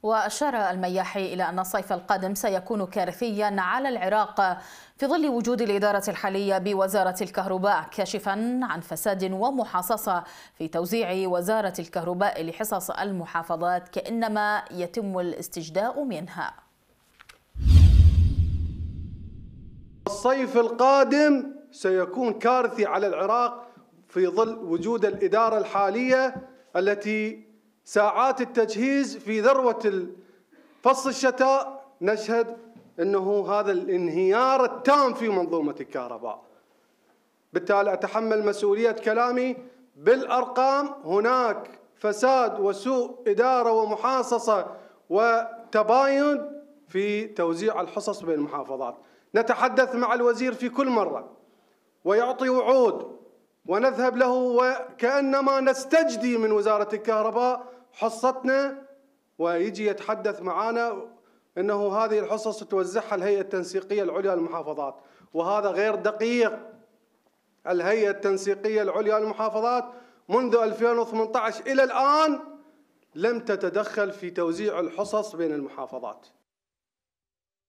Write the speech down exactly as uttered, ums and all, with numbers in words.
وأشار المياحي إلى أن الصيف القادم سيكون كارثيا على العراق في ظل وجود الإدارة الحالية بوزارة الكهرباء، كاشفا عن فساد ومحاصصة في توزيع وزارة الكهرباء لحصص المحافظات كأنما يتم الاستجداء منها. الصيف القادم سيكون كارثي على العراق في ظل وجود الإدارة الحالية التي ساعات التجهيز في ذروة فصل الشتاء نشهد أنه هذا الانهيار التام في منظومة الكهرباء. بالتالي أتحمل مسؤولية كلامي بالأرقام. هناك فساد وسوء إدارة ومحاصصة وتباين في توزيع الحصص بين المحافظات. نتحدث مع الوزير في كل مرة ويعطي وعود ونذهب له وكأنما نستجدي من وزارة الكهرباء حصتنا، ويجي يتحدث معنا أنه هذه الحصص توزعها الهيئة التنسيقية العليا للمحافظات، وهذا غير دقيق. الهيئة التنسيقية العليا للمحافظات منذ ألفين وثمانية عشر إلى الآن لم تتدخل في توزيع الحصص بين المحافظات.